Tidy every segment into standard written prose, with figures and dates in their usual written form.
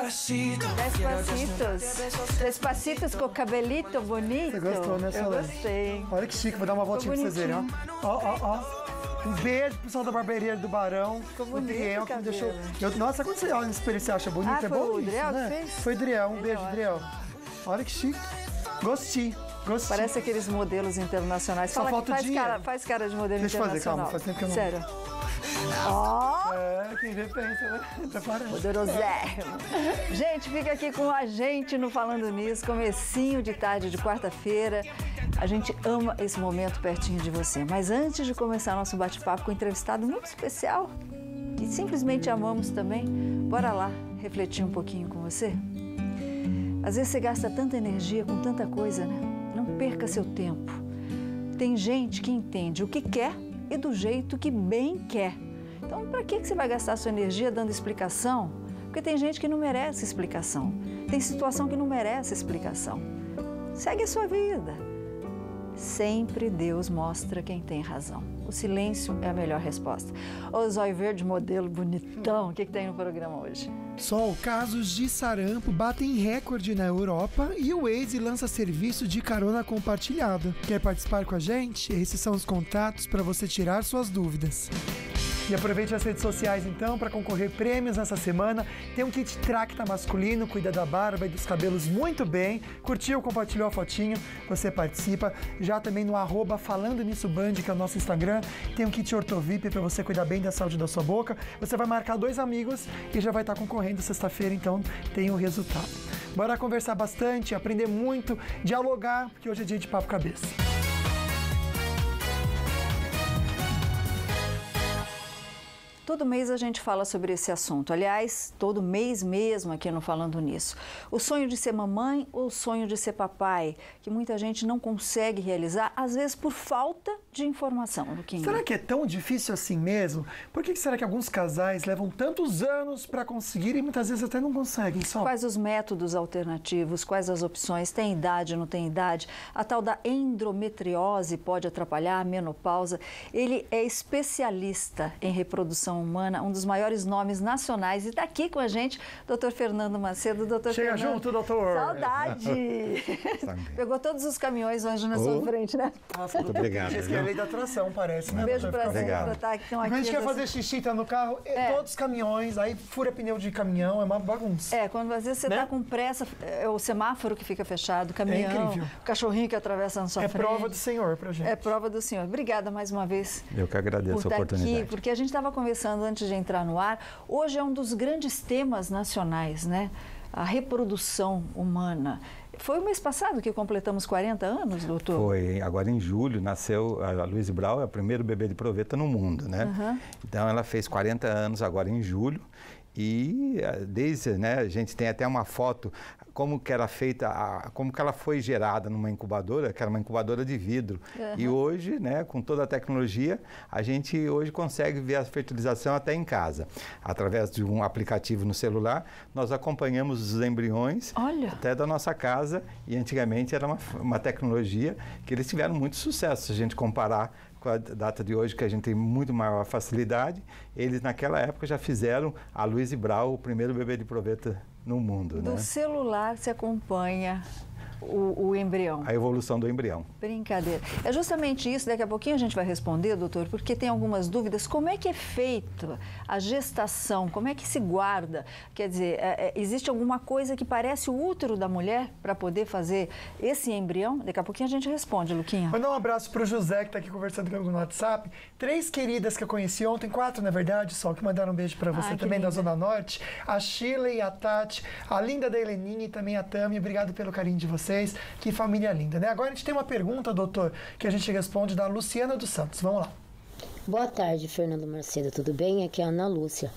Despacitos com o cabelito bonito. Você gostou, né, Solange? Eu gostei. Olha que chique, vou dar uma voltinha pra vocês verem, ó. Um beijo pro pessoal da barbearia do Barão. Ficou bonito, Driel, que me deixou... cabelo. Nossa, quando você olha no espelho, você acha bonito? Foi bom o isso, Driel né? que fez? Foi o Driel, um beijo, Driel. Olha que chique. Gostei. Parece aqueles modelos internacionais. Só falta o dinheiro. Faz cara de modelo Deixa eu fazer, internacional. calma, faz tempo que eu não... Sério. Ó! Quem vê pensa, né? Tá parando. Poderosérrimo. Gente, fica aqui com a gente no Falando Nisso, comecinho de tarde de quarta-feira. A gente ama esse momento pertinho de você. Mas antes de começar nosso bate-papo com um entrevistado muito especial, que simplesmente amamos também, bora lá refletir um pouquinho com você? Às vezes você gasta tanta energia com tanta coisa, né? Não perca seu tempo. Tem gente que entende o que quer e do jeito que bem quer. Então, para que você vai gastar sua energia dando explicação? Porque tem gente que não merece explicação. Tem situação que não merece explicação. Segue a sua vida. Sempre Deus mostra quem tem razão. O silêncio é a melhor resposta. Ô, Zóio Verde, modelo bonitão, o que tem no programa hoje? Sol, casos de sarampo batem recorde na Europa e o Waze lança serviço de carona compartilhada. Quer participar com a gente? Esses são os contatos para você tirar suas dúvidas. E aproveite as redes sociais, então, para concorrer prêmios nessa semana. Tem um kit Tracta masculino, cuida da barba e dos cabelos muito bem. Curtiu, compartilhou a fotinho, você participa. Já também no @Falando Nisso Band, que é o nosso Instagram, tem um kit Ortovip para você cuidar bem da saúde da sua boca. Você vai marcar 2 amigos e já vai estar concorrendo sexta-feira, então tem o resultado. Bora conversar bastante, aprender muito, dialogar, porque hoje é dia de papo cabeça. Todo mês a gente fala sobre esse assunto. Aliás, todo mês mesmo aqui no Falando Nisso. O sonho de ser mamãe ou o sonho de ser papai, que muita gente não consegue realizar, às vezes por falta de informação. Luquinha. Será que é tão difícil assim mesmo? Por que será que alguns casais levam tantos anos para conseguir e muitas vezes até não conseguem? Só? Quais os métodos alternativos? Quais as opções? Tem idade, não tem idade? A tal da endometriose pode atrapalhar a menopausa. Ele é especialista em reprodução humana, um dos maiores nomes nacionais, e está aqui com a gente, doutor Fernando Macedo. Doutor Chega Fernando, junto, doutor. Saudade! Pegou todos os caminhões hoje na sua frente, né? Muito obrigado. Isso que é a lei da atração, parece, né? Um beijo pra você, Obrigado. que estão aqui. Quando a gente quer fazer xixi, tá no carro, todos os caminhões, aí fura pneu de caminhão, é uma bagunça. Quando às vezes você está com pressa, é o semáforo que fica fechado, o caminhão, incrível. o cachorrinho que atravessa na sua frente. É prova do Senhor pra gente. É prova do Senhor. Obrigada mais uma vez. Eu que agradeço a oportunidade. Aqui, porque a gente estava conversando antes de entrar no ar. Hoje é um dos grandes temas nacionais, né? A reprodução humana. Foi o mês passado que completamos 40 anos, doutor? Foi, agora em julho nasceu a Louise Brown, é o primeiro bebê de proveta no mundo, né? Uhum. Então ela fez 40 anos agora em julho e desde, né, a gente tem até uma foto como que era feita, como que ela foi gerada numa incubadora, que era uma incubadora de vidro. Uhum. E hoje, né, com toda a tecnologia, a gente hoje consegue ver a fertilização até em casa. Através de um aplicativo no celular, nós acompanhamos os embriões até da nossa casa, e antigamente era uma tecnologia que eles tiveram muito sucesso, se a gente comparar com a data de hoje, que a gente tem muito maior facilidade. Eles naquela época já fizeram a Louise Brown, o primeiro bebê de proveta no mundo. Do celular se acompanha o embrião. A evolução do embrião. Brincadeira. É justamente isso, daqui a pouquinho a gente vai responder, doutor, porque tem algumas dúvidas. Como é que é feita a gestação? Como é que se guarda? Quer dizer, existe alguma coisa que parece o útero da mulher para poder fazer esse embrião? Daqui a pouquinho a gente responde, Luquinha. Mandar um abraço pro José, que está aqui conversando comigo no WhatsApp. 3 queridas que eu conheci ontem, 4 na verdade, só que mandaram um beijo para você também, da Zona Norte. A Sheila e a Tati, a linda da Heleninha e também a Tami. Obrigado pelo carinho de vocês. Que família linda, né? Agora a gente tem uma pergunta, doutor, que a gente responde da Luciana dos Santos. Vamos lá. Boa tarde, Fernando Macedo. Tudo bem? Aqui é a Ana Lúcia.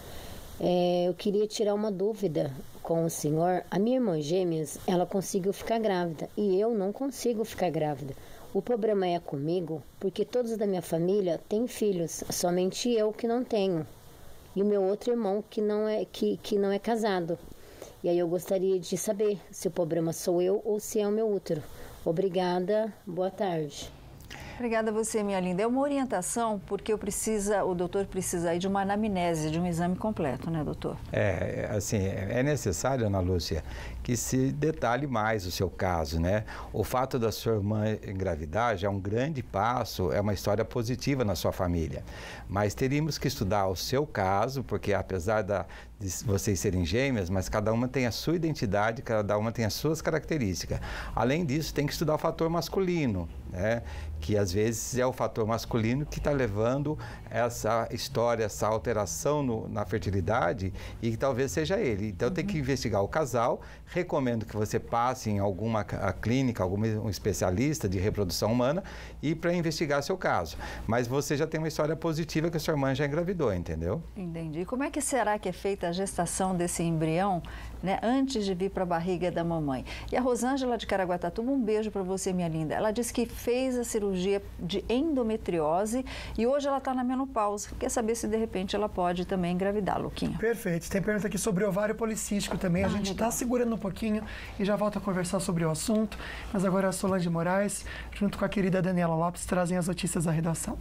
Eu queria tirar uma dúvida com o senhor. A minha irmã gêmeas, ela conseguiu ficar grávida e eu não consigo ficar grávida. O problema é comigo, porque todos da minha família têm filhos, somente eu que não tenho. E o meu outro irmão que não é casado. E aí eu gostaria de saber se o problema sou eu ou se é o meu útero. Obrigada, boa tarde. Obrigada a você, minha linda. É uma orientação porque o doutor precisa aí de uma anamnese, de um exame completo, né, doutor? É necessário, Ana Lúcia, que se detalhe mais o seu caso, né? O fato da sua irmã engravidar já é um grande passo, é uma história positiva na sua família. Mas teríamos que estudar o seu caso, porque apesar de vocês serem gêmeas, mas cada uma tem a sua identidade, cada uma tem as suas características. Além disso, tem que estudar o fator masculino, né? Que às vezes é o fator masculino que está levando essa história, essa alteração na fertilidade e que talvez seja ele. Então tem que investigar o casal. Recomendo que você passe em alguma clínica, algum especialista de reprodução humana e para investigar seu caso. Mas você já tem uma história positiva que a sua irmã já engravidou, entendeu? Entendi. Como é que será que é feita a gestação desse embrião, né, antes de vir para a barriga da mamãe? E a Rosângela de Caraguatatuba, um beijo para você, minha linda. Ela disse que fez a cirurgia de endometriose e hoje ela está na menopausa. Quer saber se de repente ela pode também engravidar, Luquinha? Perfeito. Tem pergunta aqui sobre ovário policístico também. A gente está segurando um pouquinho e já volta a conversar sobre o assunto. Mas agora a Solange Moraes, junto com a querida Daniela Lopes, trazem as notícias da redação.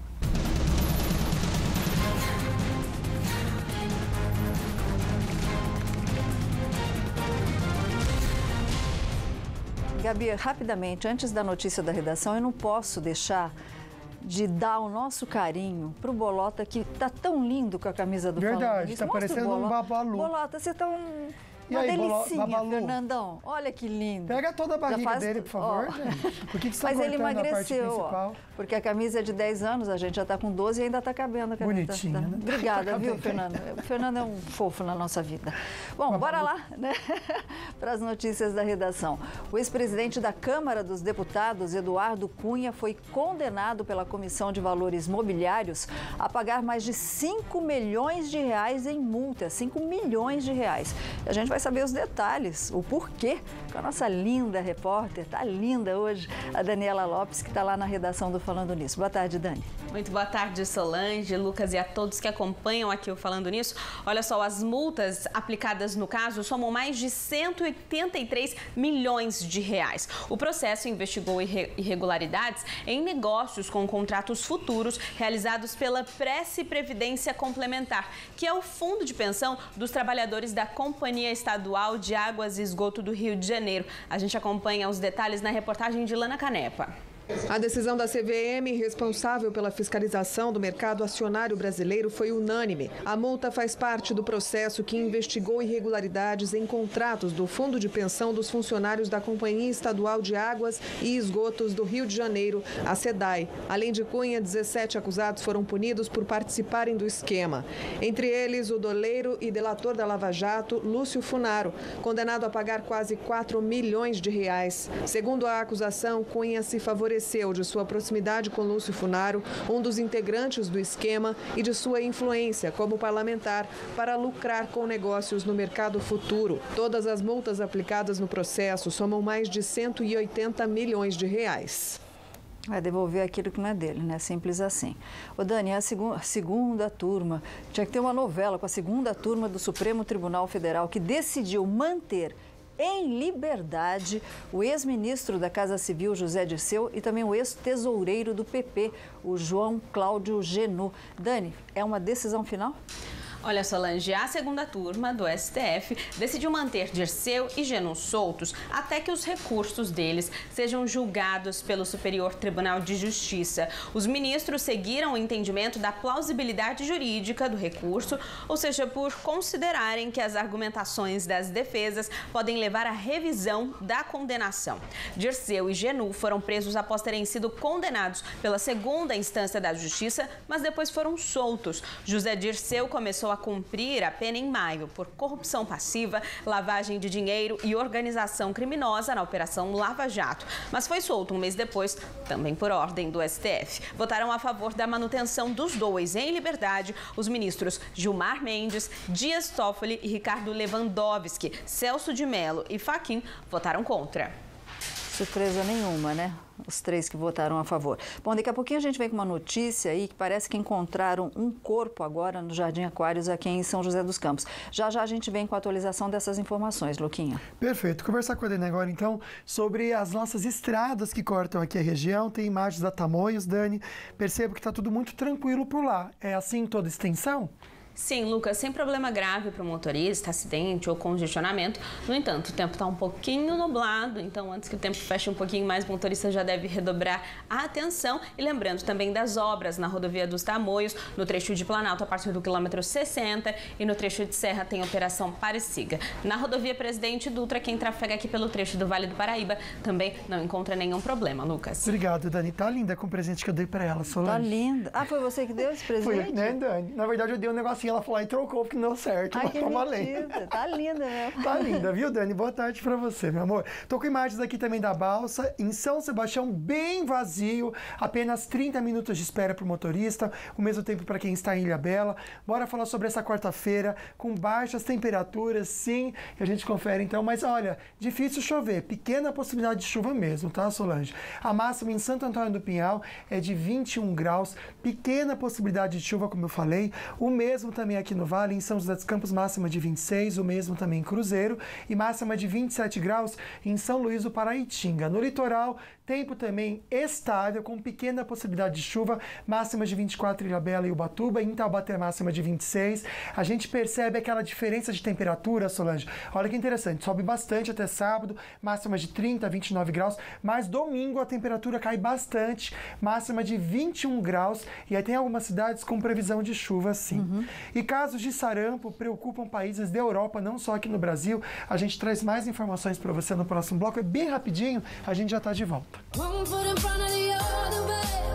Gabi, rapidamente, antes da notícia da redação, eu não posso deixar de dar o nosso carinho pro Bolota, que tá tão lindo com a camisa do Falando Nisso. Verdade, tá parecendo um Babalu. Bolota, você tá uma delicinha, Fernandão. Olha que lindo. Pega toda a barriga dele, por favor, gente. Por que você está cortando a parte principal? Porque a camisa é de 10 anos, a gente já está com 12 e ainda está cabendo a camisa. Bonitinha, né? Obrigada, viu, Fernando? O Fernando é um fofo na nossa vida. Bom, bora lá, né? Para as notícias da redação. O ex-presidente da Câmara dos Deputados, Eduardo Cunha, foi condenado pela Comissão de Valores Mobiliários a pagar mais de 5 milhões de reais em multa. 5 milhões de reais. A gente vai saber os detalhes, o porquê, com a nossa linda repórter, tá linda hoje, a Daniela Lopes, que está lá na redação do Falando Nisso. Boa tarde, Dani. Muito boa tarde, Solange, Lucas e a todos que acompanham aqui o Falando Nisso. Olha só, as multas aplicadas no caso somam mais de 183 milhões de reais. O processo investigou irregularidades em negócios com contratos futuros realizados pela Prece Previdência Complementar, que é o fundo de pensão dos trabalhadores da Companhia Estadual de Águas e Esgoto do Rio de Janeiro. A gente acompanha os detalhes na reportagem de Lana Canepa. A decisão da CVM, responsável pela fiscalização do mercado acionário brasileiro, foi unânime. A multa faz parte do processo que investigou irregularidades em contratos do Fundo de Pensão dos funcionários da Companhia Estadual de Águas e Esgotos do Rio de Janeiro, a SEDAI. Além de Cunha, 17 acusados foram punidos por participarem do esquema. Entre eles, o doleiro e delator da Lava Jato, Lúcio Funaro, condenado a pagar quase 4 milhões de reais. Segundo a acusação, Cunha se favoreceu de sua proximidade com Lúcio Funaro, um dos integrantes do esquema, e de sua influência como parlamentar para lucrar com negócios no mercado futuro. Todas as multas aplicadas no processo somam mais de 180 milhões de reais. Vai devolver aquilo que não é dele, né? Simples assim. Ô Dani, a segunda turma, tinha que ter uma novela com a segunda turma do Supremo Tribunal Federal que decidiu manter em liberdade o ex-ministro da Casa Civil, José Dirceu, e também o ex-tesoureiro do PP, o João Cláudio Genot. Dani, é uma decisão final? Olha, Solange, a segunda turma do STF decidiu manter Dirceu e Genot soltos até que os recursos deles sejam julgados pelo Superior Tribunal de Justiça. Os ministros seguiram o entendimento da plausibilidade jurídica do recurso, ou seja, por considerarem que as argumentações das defesas podem levar à revisão da condenação. Dirceu e Genot foram presos após terem sido condenados pela segunda instância da Justiça, mas depois foram soltos. José Dirceu começou a cumprir a pena em maio por corrupção passiva, lavagem de dinheiro e organização criminosa na Operação Lava Jato, mas foi solto um mês depois, também por ordem do STF. Votaram a favor da manutenção dos dois em liberdade os ministros Gilmar Mendes, Dias Toffoli e Ricardo Lewandowski. Celso de Mello e Fachin votaram contra. Surpresa nenhuma, né? Os 3 que votaram a favor. Bom, daqui a pouquinho a gente vem com uma notícia aí que parece que encontraram um corpo agora no Jardim Aquários aqui em São José dos Campos. Já a gente vem com a atualização dessas informações, Luquinha. Perfeito. Conversar com a Dani agora, então, sobre as nossas estradas que cortam aqui a região. Tem imagens da Tamoios, Dani. Percebo que está tudo muito tranquilo por lá. É assim em toda extensão? Sim, Lucas, sem problema grave para o motorista, acidente ou congestionamento. No entanto, o tempo está um pouquinho nublado, então antes que o tempo feche um pouquinho mais, o motorista já deve redobrar a atenção. E lembrando também das obras na rodovia dos Tamoios, no trecho de Planalto a partir do quilômetro 60 e no trecho de Serra tem operação Pare-Siga. Na rodovia Presidente Dutra, quem trafega aqui pelo trecho do Vale do Paraíba também não encontra nenhum problema, Lucas. Obrigado, Dani. Tá linda com o presente que eu dei para ela, Solange. Tá linda. Ah, foi você que deu esse presente? Foi, né, Dani? Na verdade, eu dei um negocinho, ela falou e trocou porque não deu certo. Ai, que mentira. Tá linda mesmo. Tá linda, viu, Dani? Boa tarde pra você, meu amor. Tô com imagens aqui também da balsa, em São Sebastião, bem vazio, apenas 30 minutos de espera pro motorista, o mesmo tempo para quem está em Ilhabela. Bora falar sobre essa quarta-feira, com baixas temperaturas, sim, que a gente confere então, mas olha, difícil chover, pequena possibilidade de chuva mesmo, tá, Solange? A máxima em Santo Antônio do Pinhal é de 21 graus, pequena possibilidade de chuva, como eu falei, o mesmo também aqui no Vale, em São José dos Campos, máxima de 26, o mesmo também em Cruzeiro, e máxima de 27 graus em São Luís do Paraitinga. No litoral, tempo também estável, com pequena possibilidade de chuva, máxima de 24 em Ilhabela e Ubatuba, em Taubaté máxima de 26. A gente percebe aquela diferença de temperatura, Solange. Olha que interessante, sobe bastante até sábado, máxima de 30 a 29 graus, mas domingo a temperatura cai bastante, máxima de 21 graus, e aí tem algumas cidades com previsão de chuva, sim. E casos de sarampo preocupam países da Europa, não só aqui no Brasil. A gente traz mais informações para você no próximo bloco. É bem rapidinho, a gente já está de volta.